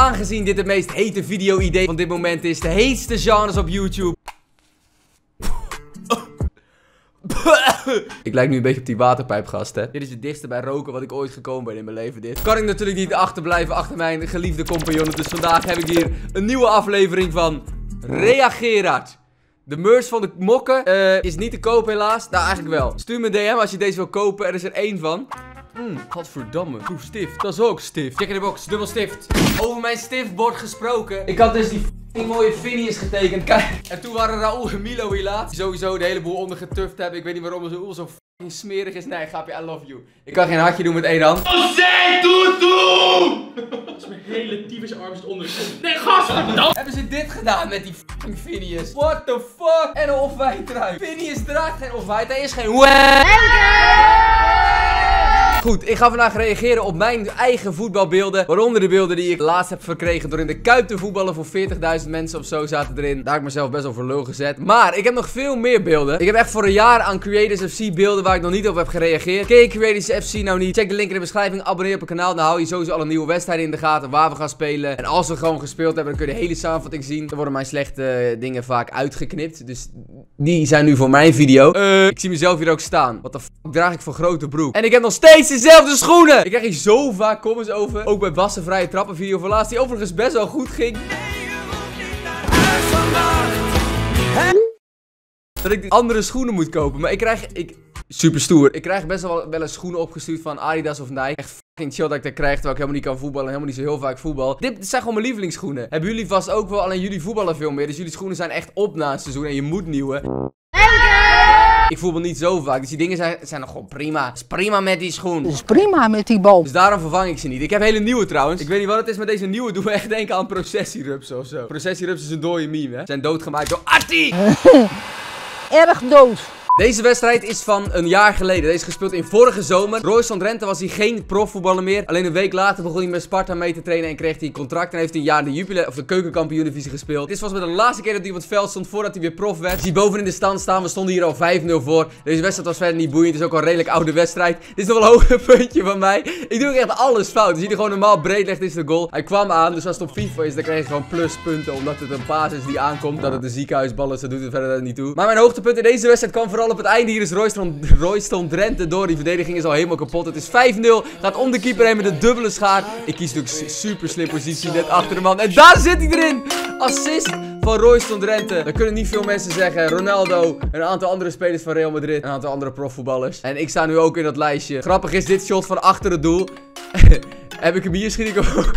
aangezien dit het meest hete video-idee van dit moment is, de heetste genres op YouTube. Ik lijk nu een beetje op die waterpijpgast, hè. Dit is het dichtste bij roken wat ik ooit gekomen ben in mijn leven, dit. Kan ik natuurlijk niet achterblijven achter mijn geliefde compagnonnen. Dus vandaag heb ik hier een nieuwe aflevering van Reagerat. De merch van de mokken is niet te koop helaas. Nou, eigenlijk wel. Stuur me een DM als je deze wil kopen. Er is er 1 van. Godverdamme. Oeh, stift. Dat is ook stift. Check in de box. Dubbel stift. Over mijn stiftbord gesproken. Ik had dus die mooie Phineas getekend. Kijk. En toen waren Raoul en Milo hier laat. Die sowieso de hele boel ondergetuft hebben. Ik weet niet waarom Raoul zo smerig is. Nee, grapje. I love you. Ik kan geen hartje doen met 1 hand. Dat is mijn hele tyfusarm is onder. Nee, gast! Hebben ze dit gedaan met die fucking Phineas? What the fuck? En een off-white trui. Phineas draagt geen off-white. Hij is geen Goed, ik ga vandaag reageren op mijn eigen voetbalbeelden. Waaronder de beelden die ik laatst heb verkregen door in de Kuip te voetballen voor 40.000 mensen of zo zaten erin. Daar heb ik mezelf best wel voor lul gezet. Maar ik heb nog veel meer beelden. Ik heb echt voor een jaar aan Creators FC beelden waar ik nog niet op heb gereageerd. Ken je Creators FC nou niet? Check de link in de beschrijving. Abonneer op het kanaal. Dan hou je sowieso alle nieuwe wedstrijden in de gaten waar we gaan spelen. En als we gewoon gespeeld hebben, dan kun je de hele samenvatting zien. Dan worden mijn slechte dingen vaak uitgeknipt. Dus die zijn nu voor mijn video. Ik zie mezelf hier ook staan. Wat de fuck draag ik voor grote broek? En ik heb nog steeds dezelfde schoenen. Ik krijg hier zo vaak comments over. Ook bij Bas' vrije trappen video van laatst. Die overigens best wel goed ging. Dat ik andere schoenen moet kopen. Maar ik krijg... Super stoer. Ik krijg best wel eens schoenen opgestuurd van Adidas of Nike. Echt fucking chill dat ik dat krijg terwijl ik helemaal niet kan voetballen. En helemaal niet zo heel vaak voetbal. Dit zijn gewoon mijn lievelingsschoenen. Hebben jullie vast ook wel. Alleen jullie voetballen veel meer. Dus jullie schoenen zijn echt op na het seizoen. En je moet nieuwe. Ik voetbal niet zo vaak, dus die dingen zijn nog gewoon prima. Het is prima met die schoen. Het is prima met die bal. Dus daarom vervang ik ze niet. Ik heb hele nieuwe trouwens. Ik weet niet wat het is met deze nieuwe. Doe me echt denken aan Processierups of zo. Processierups is een dode meme, hè. Ze zijn doodgemaakt door Artie. Erg dood. Deze wedstrijd is van een jaar geleden. Deze is gespeeld in vorige zomer. Royce van Drenthe was hij geen profvoetballer meer. Alleen een week later begon hij met Sparta mee te trainen en kreeg hij een contract. En heeft hij een jaar de keukenkampioen-divisie gespeeld. Dit was met de laatste keer dat hij op het veld stond voordat hij weer prof werd. Je ziet boven in de stand staan. We stonden hier al 5-0 voor. Deze wedstrijd was verder niet boeiend. Het is ook al een redelijk oude wedstrijd. Dit is nog wel een hoger puntje van mij. Ik doe ook echt alles fout. Je ziet er gewoon normaal breed legt is de goal. Hij kwam aan, dus als het op FIFA is, dan krijg je gewoon pluspunten. Omdat het een paas is die aankomt. Dat het een ziekenhuisbal is, dat doet het verder niet toe. Maar mijn hoogtepunt in deze wedstrijd kwam vooral op het einde. Hier is Royce van Drenthe door. Die verdediging is al helemaal kapot. Het is 5-0. Gaat om de keeper heen met een dubbele schaar. Ik kies natuurlijk super slim positie net achter de man. En daar zit hij erin. Assist van Royce van Drenthe. Dan kunnen niet veel mensen zeggen. Ronaldo, een aantal andere spelers van Real Madrid, een aantal andere profvoetballers. En ik sta nu ook in dat lijstje. Grappig is dit shot van achter het doel. Heb ik hem hier, schiet ik hem ook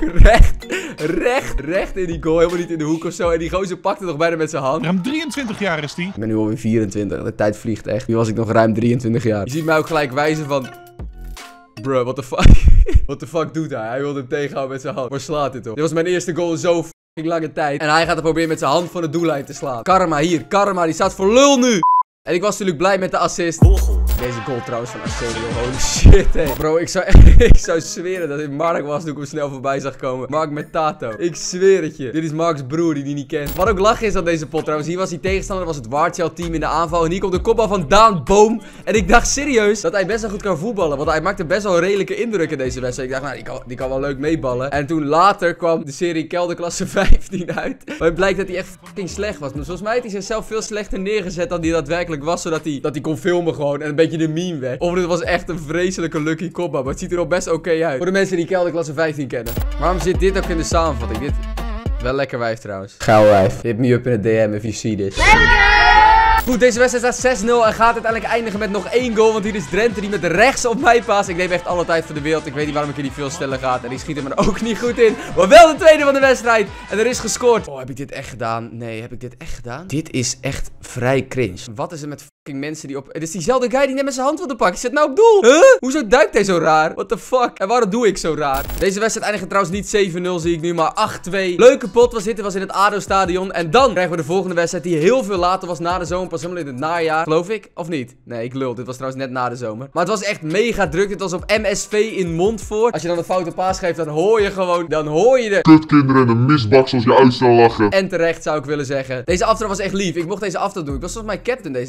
recht in die goal. Helemaal niet in de hoek of zo. En die gozer pakte nog bijna met zijn hand. Ruim 23 jaar is die. Ik ben nu alweer 24. De tijd vliegt echt. Nu was ik nog ruim 23 jaar. Je ziet mij ook gelijk wijzen van... Bruh, what the fuck? What the fuck doet hij? Hij wilde hem tegenhouden met zijn hand. Waar slaat dit op? Dit was mijn eerste goal in zo fucking lange tijd. En hij gaat er proberen met zijn hand van de doellijn te slaan. Karma hier. Karma, die staat voor lul nu. En ik was natuurlijk blij met de assist. Deze goal trouwens van Asensio. Holy shit, hé. Bro, ik zou zweren dat dit Mark was toen ik hem snel voorbij zag komen. Mark met Tato. Ik zweer het je. Dit is Marks broer die niet kent. Wat ook lachen is aan deze pot trouwens. Hier was die tegenstander, was het Wartjel team in de aanval. En hier komt de kopbal van Daan Boom. En ik dacht serieus dat hij best wel goed kan voetballen. Want hij maakte best wel een redelijke indruk in deze wedstrijd. Ik dacht, nou, die kan wel leuk meeballen. En toen later kwam de serie Kelderklasse 15 uit. Maar het blijkt dat hij echt fucking slecht was. Maar volgens mij heeft hij zichzelf veel slechter neergezet dan hij daadwerkelijk was. Zodat hij kon filmen gewoon. En een beetje de meme weg. Of dit was echt een vreselijke lucky kopbal. Maar het ziet er al best oké uit. Voor de mensen die Kelderklasse 15 kennen. Waarom zit dit ook in de samenvatting? Dit... Wel lekker wijf trouwens. Gauw wijf. Hit me up in het DM if you see this. Goed, deze wedstrijd staat 6-0 en gaat uiteindelijk eindigen met nog 1 goal. Want hier is Drenthe die met rechts op mij paast. Ik neem echt alle tijd voor de wereld. Ik weet niet waarom ik er niet veel sneller ga. En die schiet hem er ook niet goed in. Maar wel de tweede van de wedstrijd. En er is gescoord. Oh, heb ik dit echt gedaan? Nee, heb ik dit echt gedaan? Dit is echt vrij cringe. Wat is er met fucking mensen die op... Het is diezelfde guy die net met zijn hand wilde pakken. Zit nou op doel? Huh? Hoezo duikt hij zo raar? What the fuck? En waarom doe ik zo raar? Deze wedstrijd eindigt trouwens niet 7-0 zie ik nu, maar 8-2. Leuke pot was dit. Was in het ADO-stadion. En dan krijgen we de volgende wedstrijd die heel veel later was na de zomer. Pas helemaal in het najaar. Geloof ik? Of niet? Nee, ik lul. Dit was trouwens net na de zomer. Maar het was echt mega druk. Dit was op MSV in Montfort. Als je dan een foute paas geeft, dan hoor je gewoon... Dan hoor je de... kutkinderen en de misbaks als je uit zou lachen. En terecht zou ik willen zeggen. Deze aftrap was echt lief. Ik mocht deze aftrap doen. Ik was volgens mij captain deze... Oh nee, Martijn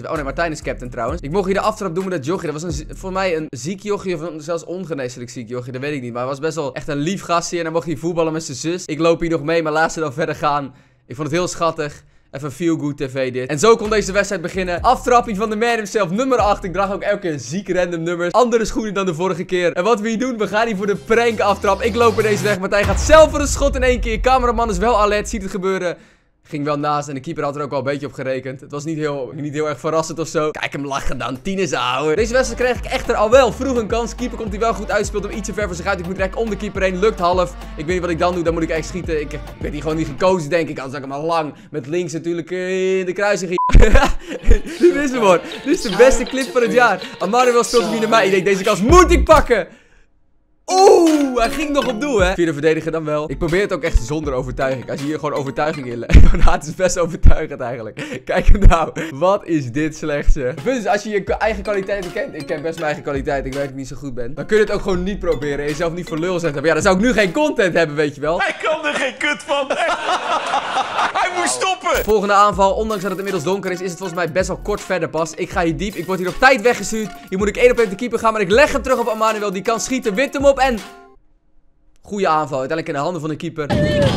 Finest captain trouwens. Ik mocht hier de aftrap doen met dat jochie. Dat was voor mij een ziek jochie of zelfs ongeneeslijk ziek jochie. Dat weet ik niet. Maar hij was best wel echt een lief gastje. En dan mocht hij voetballen met zijn zus. Ik loop hier nog mee, maar laat ze dan verder gaan. Ik vond het heel schattig. Even feel good tv dit. En zo kon deze wedstrijd beginnen. Aftrapping van de man himself, nummer 8. Ik draag ook elke keer ziek random nummers. Andere schoenen dan de vorige keer. En wat we hier doen, we gaan hier voor de prank aftrap. Ik loop er deze weg. Martijn gaat zelf voor een schot in één keer. Cameraman is wel alert, ziet het gebeuren. Ging wel naast en de keeper had er ook wel een beetje op gerekend. Het was niet heel erg verrassend of zo. Kijk hem lachen dan, tieners ouwe. Deze wedstrijd kreeg ik echter al wel vroeg een kans. Keeper komt hij wel goed uit, speelt hem iets te ver voor zich uit. Ik moet direct om de keeper heen, lukt half. Ik weet niet wat ik dan doe, dan moet ik echt schieten. Ik werd hier gewoon niet gekozen denk ik. Anders had ik hem al lang met links natuurlijk in de kruising. Dit is hem hoor. Dit is de beste clip van het jaar. Emmanuel speelt hem hier naar mij. Ik denk deze kans moet ik pakken. Oeh, hij ging nog op doel, hè? Vierde verdediger dan wel. Ik probeer het ook echt zonder overtuiging. Als je hier gewoon overtuiging in legt. Nou, het is best overtuigend eigenlijk. Kijk hem nou. Wat is dit slecht, zeg. Dus als je je eigen kwaliteiten kent. Ik ken best mijn eigen kwaliteit. Ik weet dat ik niet zo goed ben. Dan kun je het ook gewoon niet proberen. En jezelf niet voor lul zetten. Maar ja, dan zou ik nu geen content hebben, weet je wel. Hij kan er geen kut van. Hij moet stoppen. Volgende aanval. Ondanks dat het inmiddels donker is, is het volgens mij best wel kort verder pas. Ik ga hier diep. Ik word hier op tijd weggestuurd. Hier moet ik 1 op 1 de keeper gaan. Maar ik leg hem terug op Emmanuel. Die kan schieten. Wit hem op. En goeie aanval, uiteindelijk in de handen van de keeper.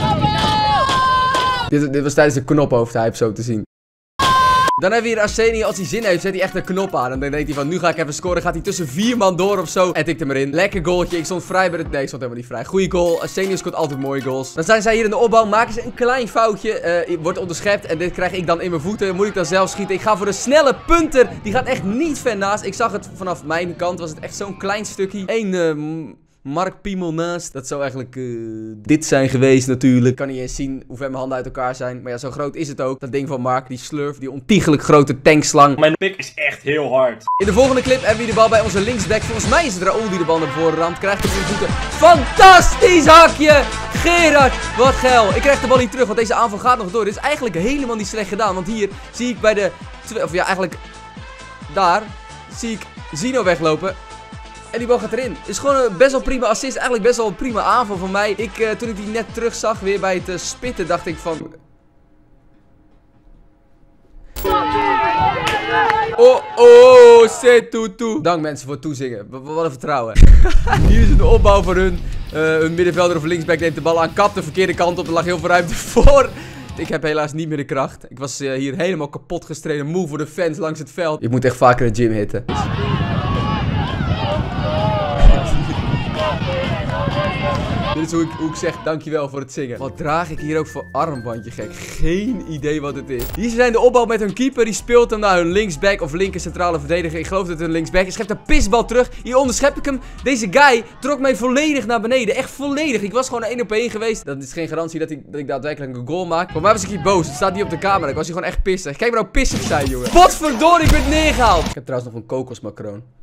Dit was tijdens de knophoofdhype zo te zien. Dan hebben we hier Arseniy, als hij zin heeft, zet hij echt een knop aan. En dan denkt hij van, nu ga ik even scoren. Gaat hij tussen 4 man door of zo. En tikt hem erin. Lekker goaltje. Ik stond vrij bij het... Nee, ik stond helemaal niet vrij. Goeie goal. Arseniy scoort altijd mooie goals. Dan zijn zij hier in de opbouw. Maken ze een klein foutje. Wordt onderschept. En dit krijg ik dan in mijn voeten. Moet ik dan zelf schieten. Ik ga voor de snelle punter. Die gaat echt niet ver naast. Ik zag het vanaf mijn kant. Was het echt zo'n klein stukje. Mark Piemel naast. Dat zou eigenlijk dit zijn geweest natuurlijk. Ik kan niet eens zien hoe ver mijn handen uit elkaar zijn. Maar ja, zo groot is het ook. Dat ding van Mark, die slurf, die ontiegelijk grote tankslang. Mijn pik is echt heel hard. In de volgende clip hebben we de bal bij onze linksback. Volgens mij is het Raoul die de bal naar voren ramt. Krijgt hem in de voeten. Fantastisch hakje! Gerard, wat geil. Ik krijg de bal niet terug, want deze aanval gaat nog door. Dit is eigenlijk helemaal niet slecht gedaan. Want hier zie ik bij de... Of ja, eigenlijk... Daar zie ik Zino weglopen. En die bal gaat erin. Is gewoon een best wel prima assist. Eigenlijk best wel een prima aanval van mij. Toen ik die net terug zag, weer bij het spitten, dacht ik van... Oh, c'est tout. Dank mensen voor het toezingen. Wat een vertrouwen. Hier is het de opbouw voor hun. Hun middenvelder of linksback neemt de bal aan. Kapt de verkeerde kant op. Er lag heel veel ruimte voor. Ik heb helaas niet meer de kracht. Ik was hier helemaal kapot gestreden. Moe voor de fans langs het veld. Ik moet echt vaker de gym hitten. Dit is hoe ik zeg dankjewel voor het zingen. Wat draag ik hier ook voor armbandje, gek? Geen idee wat het is. Hier zijn de opbouw met hun keeper. Die speelt hem naar hun linksback of linker centrale verdediger. Ik geloof dat het een linksback is. Schept een pisbal terug. Hier onderschep ik hem. Deze guy trok mij volledig naar beneden. Echt volledig. Ik was gewoon 1 op 1 geweest. Dat is geen garantie dat ik daadwerkelijk een goal maak. Voor mij was ik hier boos. Het staat niet op de camera. Ik was hier gewoon echt pissig. Kijk maar nou pissig zijn, jongen. Potverdorie, ik werd neergehaald. Ik heb trouwens nog een kokosmacaroon.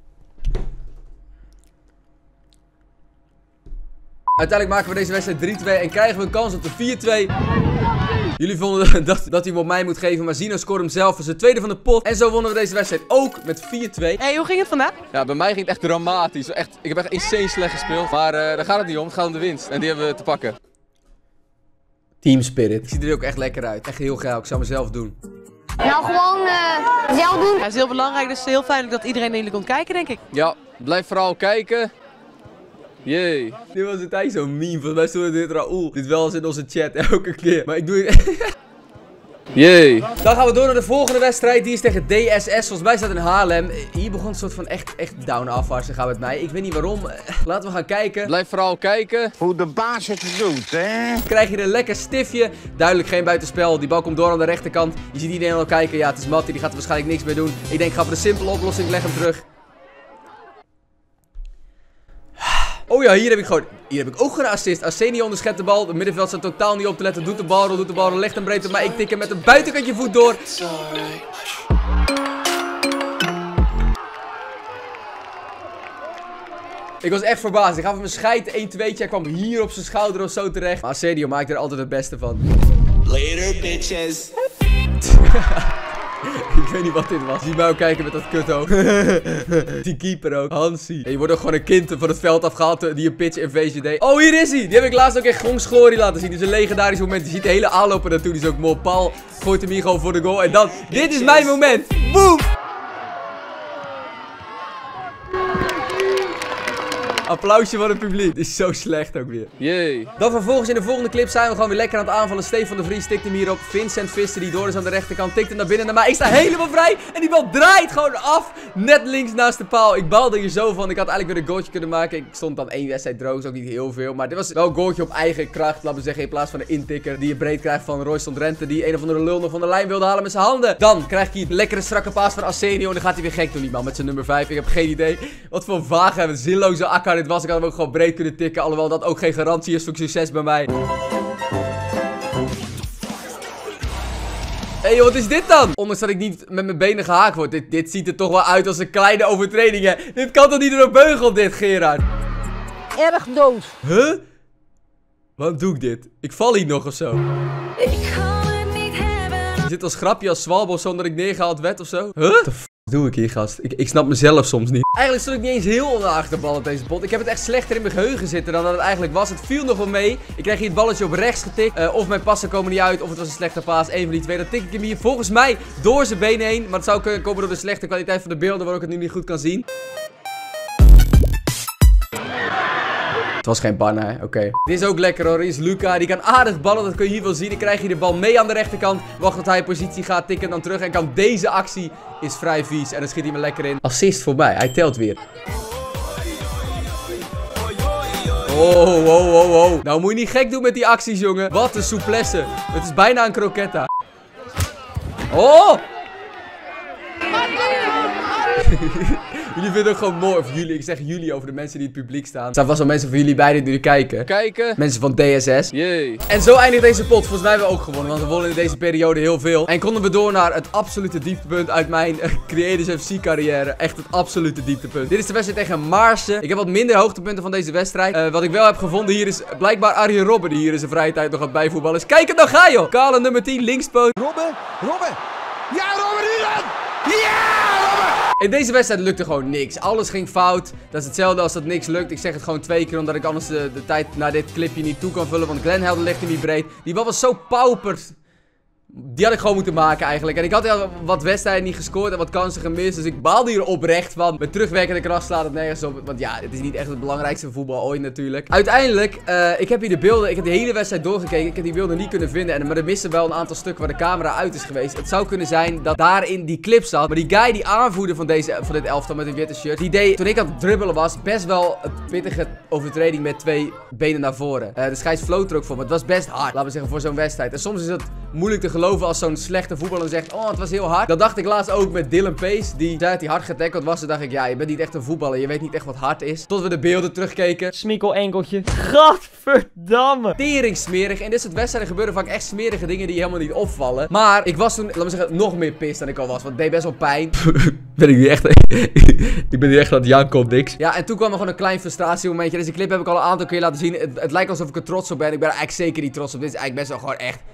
Uiteindelijk maken we deze wedstrijd 3-2 en krijgen we een kans op de 4-2. Jullie vonden dat hij hem op mij moet geven, maar Zino scoorde hem zelf voor zijn tweede van de pot. En zo wonnen we deze wedstrijd ook met 4-2. Hey, hoe ging het vandaag? Ja, bij mij ging het echt dramatisch. Ik heb echt insane slecht gespeeld. Maar daar gaat het niet om. Het gaat om de winst. En die hebben we te pakken. Team spirit. Ik zie er ook echt lekker uit. Echt heel geil. Ik zou mezelf doen. Nou, gewoon zelf doen. Ja, het is heel belangrijk, dus heel fijn dat iedereen naar jullie komt kijken, denk ik. Ja, blijf vooral kijken. Jee. Dit was een tijd zo'n meme. Volgens mij stond dit Raoul. Dit wel eens in onze chat elke keer. Maar ik doe het. Jee. Dan gaan we door naar de volgende wedstrijd. Die is tegen DSS. Volgens mij staat in Haarlem. Hier begon een soort van echt down-afwaarts te gaan met mij. Ik weet niet waarom. Laten we gaan kijken. Blijf vooral kijken. Hoe de baas het doet, hè? Krijg je een lekker stiftje. Duidelijk geen buitenspel. Die bal komt door aan de rechterkant. Je ziet iedereen al kijken. Ja, het is Matty. Die gaat er waarschijnlijk niks meer doen. Ik denk, ik ga voor de simpele oplossing. Leg hem terug. Oh ja, hier heb ik ook gewoon een assist. Arseniy onderschept de bal. Het middenveld staat totaal niet op te letten. Doet de bal, legt hem breed op mij. Ik tik hem met een buitenkantje voet door. Ik was echt verbaasd. Ik gaf hem een scheid 1-2'tje. Hij kwam hier op zijn schouder of zo terecht. Maar Arseniy maakt er altijd het beste van. Later, bitches. Ik weet niet wat dit was. Zie mij ook kijken met dat kuthoofd. Die keeper ook. Hansie. En je wordt ook gewoon een kind van het veld afgehaald die een pitch in VGD. Oh, hier is hij. Die heb ik laatst ook echt Gongs glorie laten zien. Dit is een legendarisch moment. Je ziet de hele aanlopen naartoe. Die is ook mooi. Paul gooit hem hier gewoon voor de goal. En dan, dit is mijn moment. Boom! Applausje van het publiek. Dit is zo slecht ook weer. Jee. Dan vervolgens in de volgende clip zijn we gewoon weer lekker aan het aanvallen. Stefan de Vries tikt hem hier op. Vincent Visser die door is aan de rechterkant. Tikt hem naar binnen naar mij. Ik sta helemaal vrij. En die bal draait gewoon af. Net links naast de paal. Ik baalde hier zo van. Ik had eigenlijk weer een goaltje kunnen maken. Ik stond dan 1 wedstrijd droog. Is ook niet heel veel. Maar dit was wel een goaltje op eigen kracht. Laten we zeggen in plaats van een intikker. Die je breed krijgt van Royston Drenthe. Die een of andere lul nog van de lijn wilde halen met zijn handen. Dan krijg je een lekkere strakke paas van Arsenio. En dan gaat hij weer gek doen die man met zijn nummer 5. Ik heb geen idee wat voor vage en zinloze akka dit was. Ik had hem ook gewoon breed kunnen tikken. Alhoewel dat ook geen garantie is voor succes bij mij. Hé, wat is dit dan? Ondanks dat ik niet met mijn benen gehaakt word. Dit ziet er toch wel uit als een kleine overtreding, hè? Dit kan toch niet door een beugel, dit, Gerard? Erg dood. Huh? Waarom doe ik dit? Ik val hier nog of zo. Is dit als grapje als Swalbo zonder dat ik neergehaald werd of zo? Huh? What the f doe ik hier, gast? Ik snap mezelf soms niet. Eigenlijk stond ik niet eens heel onder de achterbal op deze pot. Ik heb het echt slechter in mijn geheugen zitten dan dat het eigenlijk was. Het viel nog wel mee. Ik kreeg hier het balletje op rechts getikt. Of mijn passen komen niet uit. Of het was een slechte paas. Een van die twee. Dan tik ik hem hier volgens mij door zijn benen heen. Maar het zou kunnen komen door de slechte kwaliteit van de beelden. Waar ik het nu niet goed kan zien. Het was geen banner, hè? Oké. Dit is ook lekker hoor. Hier is Luca. Die kan aardig ballen. Dat kun je hier wel zien. Dan krijg je de bal mee aan de rechterkant. Wacht tot hij in positie gaat. Tikken dan terug. En kan deze actie is vrij vies. En dan schiet hij me lekker in. Assist voorbij. Hij telt weer. Oh. Nou moet je niet gek doen met die acties, jongen. Wat een souplesse. Het is bijna een croquetta. Oh! Jullie vinden het gewoon mooi. Of jullie, ik zeg jullie over de mensen die in het publiek staan. Er staan vast wel mensen van jullie beiden die nu kijken. Mensen van DSS. Jee. En zo eindigt deze pot. Volgens mij hebben we ook gewonnen. Want we wonnen in deze periode heel veel. En konden we door naar het absolute dieptepunt uit mijn Creators FC carrière. Echt het absolute dieptepunt. Dit is de wedstrijd tegen Maarsen. Ik heb wat minder hoogtepunten van deze wedstrijd. Wat ik wel heb gevonden hier is blijkbaar Arjen Robben. Die hier in zijn vrije tijd nog aan het bijvoetballen is. Kijk het nou, ga joh. Kale nummer 10, linkspoot. Robben! Ja, Robben, nu dan! Ja, Robben! In deze wedstrijd lukte gewoon niks. Alles ging fout. Dat is hetzelfde als dat niks lukt. Ik zeg het gewoon 2 keer omdat ik anders de tijd naar dit clipje niet toe kan vullen. Want Glenn Helder ligt hem niet breed. Die bal was zo pauperd. Die had ik gewoon moeten maken eigenlijk. En ik had al wat wedstrijden niet gescoord en wat kansen gemist. Dus ik baalde hier oprecht van. Met terugwerkende kracht slaat het nergens op. Want ja, het is niet echt het belangrijkste voetbal ooit natuurlijk. Uiteindelijk, ik heb hier de beelden. Ik heb de hele wedstrijd doorgekeken. Ik heb die beelden niet kunnen vinden. Maar er missen wel een aantal stukken waar de camera uit is geweest. Het zou kunnen zijn dat daarin die clip zat. Maar die guy, die aanvoerder van dit elftal met een witte shirt. Die deed, toen ik aan het dribbelen was, best wel een pittige overtreding met 2 benen naar voren. De scheids floot er ook voor. Maar het was best hard, laten we zeggen, voor zo'n wedstrijd. En soms is het moeilijk te geloven als zo'n slechte voetballer zegt, oh, het was heel hard. Dat dacht ik laatst ook met Dylan Pace, die zei dat hij hard getackled was. Toen dacht ik, ja, je bent niet echt een voetballer. Je weet niet echt wat hard is. Tot we de beelden terugkeken. Smikkel enkeltje. Gadverdamme. Tering smerig. In dit soort wedstrijden gebeuren vaak echt smerige dingen die helemaal niet opvallen. Maar ik was toen, laten we zeggen, nog meer pist dan ik al was. Want het deed best wel pijn. Ben ik nu echt... ik ben nu echt aan het janken op niks. Ja, en toen kwam er gewoon een klein frustratiemomentje. Deze clip heb ik al een aantal keer laten zien. Het lijkt alsof ik er trots op ben. Ik ben er eigenlijk zeker niet trots op. Dit is eigenlijk best wel gewoon echt...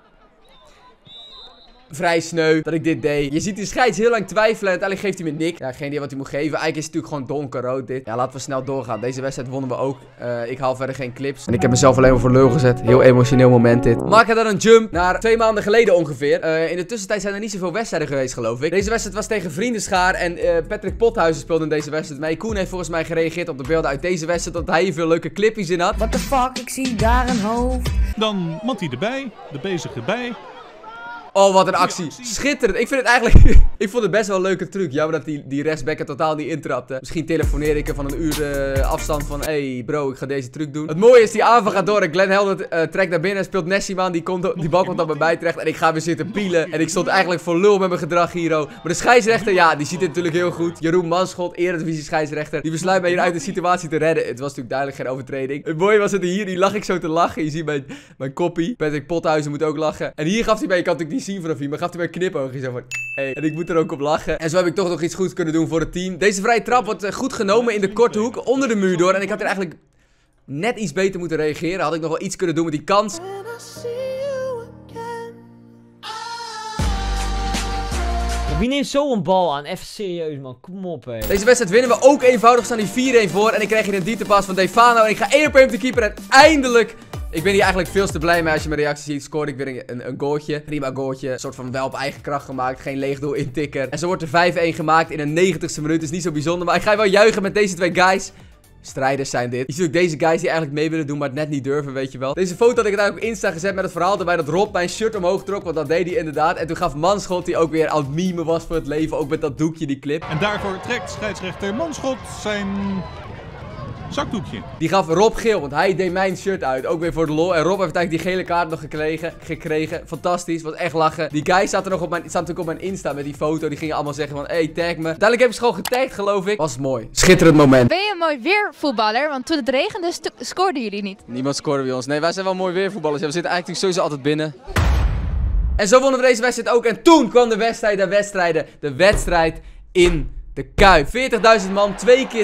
vrij sneu dat ik dit deed. Je ziet die scheids heel lang twijfelen en uiteindelijk geeft hij me niks. Ja, geen idee wat hij moet geven. Eigenlijk is het natuurlijk gewoon donkerrood dit. Ja, laten we snel doorgaan. Deze wedstrijd wonnen we ook. Ik haal verder geen clips. En ik heb mezelf alleen maar voor lul gezet. Heel emotioneel moment dit. Maken dan een jump naar 2 maanden geleden ongeveer. In de tussentijd zijn er niet zoveel wedstrijden geweest, geloof ik. Deze wedstrijd was tegen Vriendenschaar en Patrick Pothuizen speelde in deze wedstrijd mee. Koen heeft volgens mij gereageerd op de beelden uit deze wedstrijd dat hij hier veel leuke clipjes in had. What the fuck, ik zie daar een hoofd. Dan Mattie erbij, de bezig erbij. Oh, wat een actie. Schitterend. Ik vind het eigenlijk... ik vond het best wel een leuke truc. Jammer dat die rechtsback er totaal niet intrapte. Misschien telefoneer ik er van een uur afstand van... Hey bro, ik ga deze truc doen. Het mooie is, die aanval gaat door en Glenn Helder trekt naar binnen en speelt Nessim aan. Die bal komt dan bij mij terecht en ik ga weer zitten pielen. En ik stond eigenlijk voor lul met mijn gedrag hier. Maar de scheidsrechter, ja, die ziet het natuurlijk heel goed. Jeroen Manschot, Eredivisie scheidsrechter. Die besluit mij hier uit de situatie te redden. Het was natuurlijk duidelijk geen overtreding. Het mooie was dat hier lag ik zo te lachen. Je ziet mijn koppie. Patrick Pothuizen moet ook lachen. En hier gaf hij mij, ik had natuurlijk niet zien vanaf hier, maar gaf hij mij een knipoogje zo van... Hey. En ik moet er ook op lachen. En zo heb ik toch nog iets goeds kunnen doen voor het team. Deze vrije trap wordt goed genomen in de korte hoek, onder de muur door. En ik had er eigenlijk net iets beter moeten reageren. Had ik nog wel iets kunnen doen met die kans. Wie neemt zo een bal aan? Even serieus man, kom op hé. Deze wedstrijd winnen we ook eenvoudig, staan die 4-1 voor. En ik krijg hier een dieptepas van Defano. En ik ga 1 op 1 op de keeper en eindelijk... Ik ben hier eigenlijk veel te blij mee. Als je mijn reactie ziet, scoorde ik weer een goaltje. Prima goaltje. Een soort van wel op eigen kracht gemaakt. Geen leegdoel intikker. En zo wordt er 5-1 gemaakt in een 90ste minuut. Is niet zo bijzonder. Maar ik ga wel juichen met deze 2 guys. strijders zijn dit. Je ziet ook deze guys die eigenlijk mee willen doen, maar het net niet durven, weet je wel. Deze foto had ik het eigenlijk op Insta gezet met het verhaal erbij dat Rob mijn shirt omhoog trok, want dat deed hij inderdaad. En toen gaf Manschot, die ook weer aan het memen was voor het leven, ook met dat doekje, die clip. En daarvoor trekt scheidsrechter Manschot zijn zakdoekje. Die gaf Rob geel, want hij deed mijn shirt uit, ook weer voor de lol. En Rob heeft eigenlijk die gele kaart nog gekregen. Fantastisch, was echt lachen. Die guys zaten natuurlijk op mijn Insta met die foto. Die gingen allemaal zeggen van, hey, tag me. Uiteindelijk hebben ze gewoon getagd, geloof ik. Was mooi. Schitterend moment. Ben je een mooi weervoetballer? Want toen het regende scoorden jullie niet. Niemand scoorde bij ons. Nee, wij zijn wel mooi weervoetballers. Ja, we zitten eigenlijk sowieso altijd binnen. En zo wonnen we deze wedstrijd ook. En toen kwam de wedstrijd in de Kuip. 40.000 man, 2 keer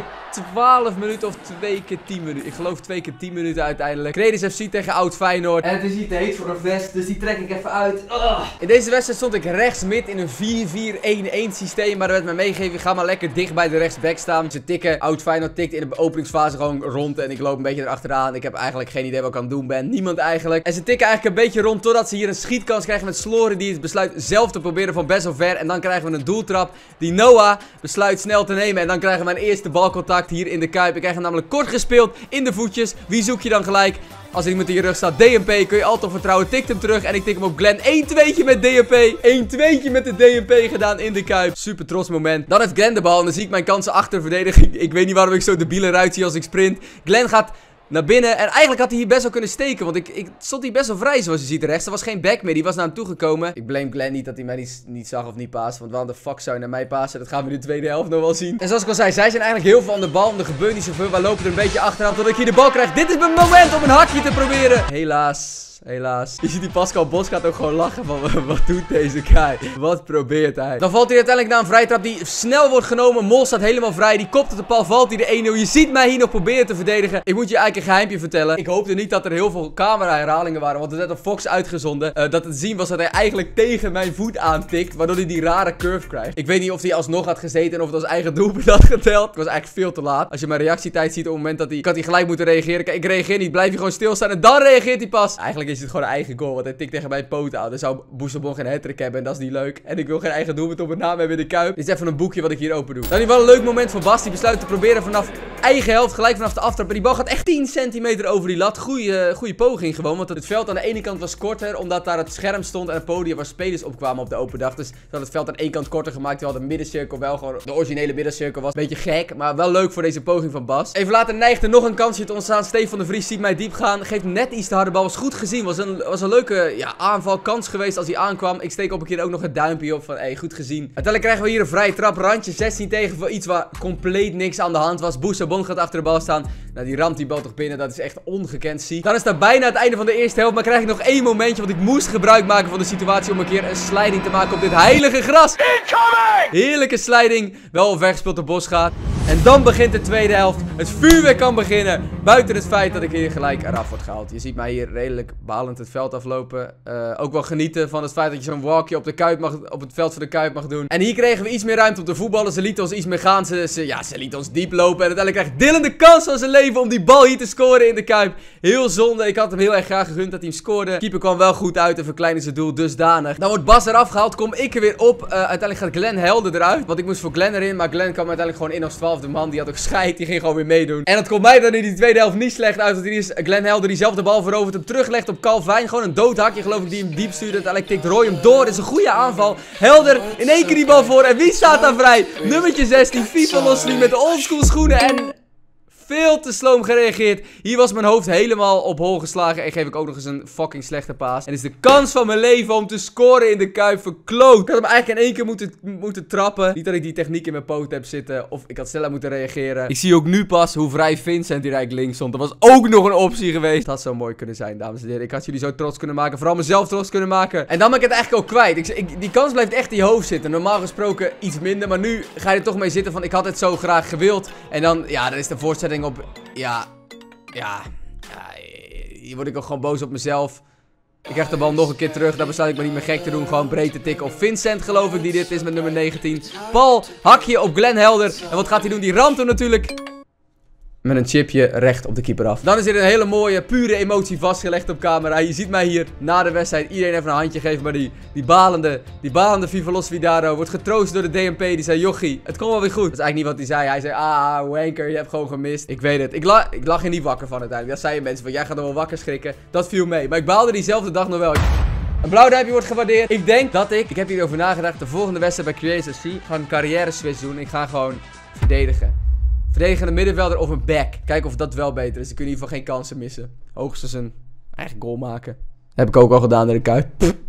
12 minuten of 2 keer 10 minuten. Ik geloof 2 keer 10 minuten uiteindelijk. Credis FC tegen Oud Feyenoord. En het is hier te heet voor een vest, dus die trek ik even uit. In deze wedstrijd stond ik rechts mid in een 4-4-1-1 systeem. Maar er werd me meegegeven, ga maar lekker dicht bij de rechtsback staan. Ze tikken, Oud Feyenoord tikt in de openingsfase gewoon rond. En ik loop een beetje erachteraan. Ik heb eigenlijk geen idee wat ik aan het doen ben. Niemand eigenlijk. En ze tikken eigenlijk een beetje rond totdat ze hier een schietkans krijgen met Sloren. Die het besluit zelf te proberen van best wel ver. En dan krijgen we een doeltrap die Noah besluit snel te nemen. En dan krijgen we mijn eerste balcontact hier in de Kuip. Ik krijg hem namelijk kort gespeeld in de voetjes. Wie zoek je dan gelijk? Als er iemand in je rug staat, DMP, kun je altijd op vertrouwen. Tikt hem terug en ik tik hem op Glenn. 1-2'tje met DMP. 1-2'tje met de DMP gedaan in de Kuip. Super trots moment. Dan heeft Glenn de bal en dan zie ik mijn kansen achter verdedigen. Ik weet niet waarom ik zo debiel eruit zie als ik sprint. Glenn gaat naar binnen. En eigenlijk had hij hier best wel kunnen steken. Want ik stond hier best wel vrij, zoals je ziet rechts. Er was geen back meer. Die was naar hem toegekomen. Ik blame Glenn niet dat hij mij niet zag of niet paste. Want waarom de fuck zou hij naar mij passen? Dat gaan we in de tweede helft nog wel zien. En zoals ik al zei, zij zijn eigenlijk heel veel aan de bal. Er gebeurt niet zoveel. Wij lopen er een beetje achteraan totdat ik hier de bal krijg. Dit is mijn moment om een hakje te proberen. Helaas. Je ziet die Pascal Bos gaat ook gewoon lachen van wat doet deze guy? Wat probeert hij? Dan valt hij uiteindelijk na een vrijtrap die snel wordt genomen. Mol staat helemaal vrij. Die kopt op de paal, valt hij de 1-0. Je ziet mij hier nog proberen te verdedigen. Ik moet je eigenlijk een geheimpje vertellen. Ik hoopte niet dat er heel veel camera herhalingen waren. Want er werd op Fox uitgezonden. Dat het zien was dat hij eigenlijk tegen mijn voet aantikt. Waardoor hij die rare curve krijgt. Ik weet niet of hij alsnog had gezeten en of het als eigen doelpunt had geteld. Ik was eigenlijk veel te laat. Als je mijn reactietijd ziet op het moment dat hij... Ik had hij gelijk moeten reageren. Kijk, ik reageer niet. Blijf je gewoon stilstaan en dan reageert hij pas. Eigenlijk is het gewoon een eigen goal. Want hij tikt tegen mijn poten aan. Dan zou Boeselbon geen hat-trick hebben. En dat is niet leuk. En ik wil geen eigen doelpunt op mijn naam hebben in de Kuip. Dit is even een boekje wat ik hier open doe. Dan is wel een leuk moment voor Bas. Die besluit te proberen vanaf eigen helft. Gelijk vanaf de aftrap. En die bal gaat echt 10 centimeter over die lat. Goeie poging gewoon. Want het veld aan de ene kant was korter. Omdat daar het scherm stond en het podium waar spelers opkwamen op de open dag. Dus ze hadden het veld aan één kant korter gemaakt. Terwijl de middencirkel wel gewoon de originele middencirkel was. Beetje gek. Maar wel leuk voor deze poging van Bas. Even later neigt er nog een kansje te ontstaan. Stefan de Vries ziet mij diep gaan. Geeft net iets te harde bal. Was goed gezien. Was een leuke aanval. Kans geweest als hij aankwam. Ik steek op een keer ook nog een duimpje op van hey, goed gezien. Uiteindelijk krijgen we hier een vrije trap. Randje 16 tegen voor iets waar compleet niks aan de hand was. Boeselbon gaat achter de bal staan. Nou, die ramt die bal toch binnen. Dat is echt ongekend ziek. Dan is dat bijna het einde van de eerste helft. Maar krijg ik nog één momentje. Want ik moest gebruik maken van de situatie om een keer een sliding te maken op dit heilige gras. Heerlijke sliding. Wel weggespeeld door Bosgaard. En dan begint de tweede helft. Het vuurwerk kan beginnen. Buiten het feit dat ik hier gelijk eraf word gehaald. Je ziet mij hier redelijk balend het veld aflopen. Ook wel genieten van het feit dat je zo'n walkje op het veld van de Kuip mag doen. En hier kregen we iets meer ruimte om te voetballen. Ze lieten ons iets meer gaan. Ze lieten ons diep lopen. En uiteindelijk krijgt Dylan de kans van zijn leven om die bal hier te scoren in de Kuip. Heel zonde. Ik had hem heel erg graag gegund dat hij hem scoorde. Keeper kwam wel goed uit en verkleinde zijn doel dusdanig. Dan wordt Bas eraf gehaald. Kom ik er weer op. Uiteindelijk gaat Glenn Helder eruit. Want ik moest voor Glenn erin. Maar Glenn kwam uiteindelijk gewoon in als 12e man. Die had ook scheid. Die ging gewoon weer meedoen. En het komt mij dan in die tweede helft niet slecht uit. Want hier is Glenn Helder die zelf de bal verovert. Hem teruglegt op Calvijn. Gewoon een doodhakje geloof ik die hem diep stuurde. Uiteindelijk tikt Roy hem door. Dat is een goede aanval. Helder in één keer die bal voor. En wie staat daar vrij? Nummertje 16. FIFA Losli met de oldschool schoenen. En veel te sloom gereageerd. Hier was mijn hoofd helemaal op hol geslagen. En geef ik ook nog eens een fucking slechte paas. En is de kans van mijn leven om te scoren in de Kuip verkloot. Ik had hem eigenlijk in één keer moeten trappen. Niet dat ik die techniek in mijn poot heb zitten. Of ik had sneller moeten reageren. Ik zie ook nu pas hoe vrij Vincent die eigenlijk links stond. Dat was ook nog een optie geweest. Dat had zo mooi kunnen zijn, dames en heren. Ik had jullie zo trots kunnen maken. Vooral mezelf trots kunnen maken. En dan ben ik het eigenlijk ook kwijt. Die kans blijft echt in je hoofd zitten. Normaal gesproken iets minder. Maar nu ga je er toch mee zitten van ik had het zo graag gewild. En dan is de voorstelling op... Hier word ik ook gewoon boos op mezelf. Ik krijg de bal nog een keer terug. Daar besluit ik me niet meer gek te doen. Gewoon breed te tikken op Vincent, geloof ik, die dit is met nummer 19. Paul, hakje op Glenn Helder. En wat gaat hij doen? Die ramt hem natuurlijk met een chipje recht op de keeper af. Dan is er een hele mooie, pure emotie vastgelegd op camera. Je ziet mij hier na de wedstrijd iedereen even een handje geven. Maar die balende Viva Los Vidaro wordt getroost door de DMP. Die zei, jochie, het komt wel weer goed. Dat is eigenlijk niet wat hij zei. Hij zei, wanker, je hebt gewoon gemist. Ik weet het. Ik lag er niet wakker van uiteindelijk. Dat zeiden mensen van, jij gaat er wel wakker schrikken. Dat viel mee. Maar ik baalde diezelfde dag nog wel. Een blauw duimpje wordt gewaardeerd. Ik denk dat ik heb hierover nagedacht, de volgende wedstrijd bij Creators FC ga een carrière switch doen. Ik ga gewoon verdedigen. Verdedigende middenvelder of een back. Kijken of dat wel beter is. Ik kun in ieder geval geen kansen missen. Hoogstens een eigen goal maken. Dat heb ik ook al gedaan in de Kuip.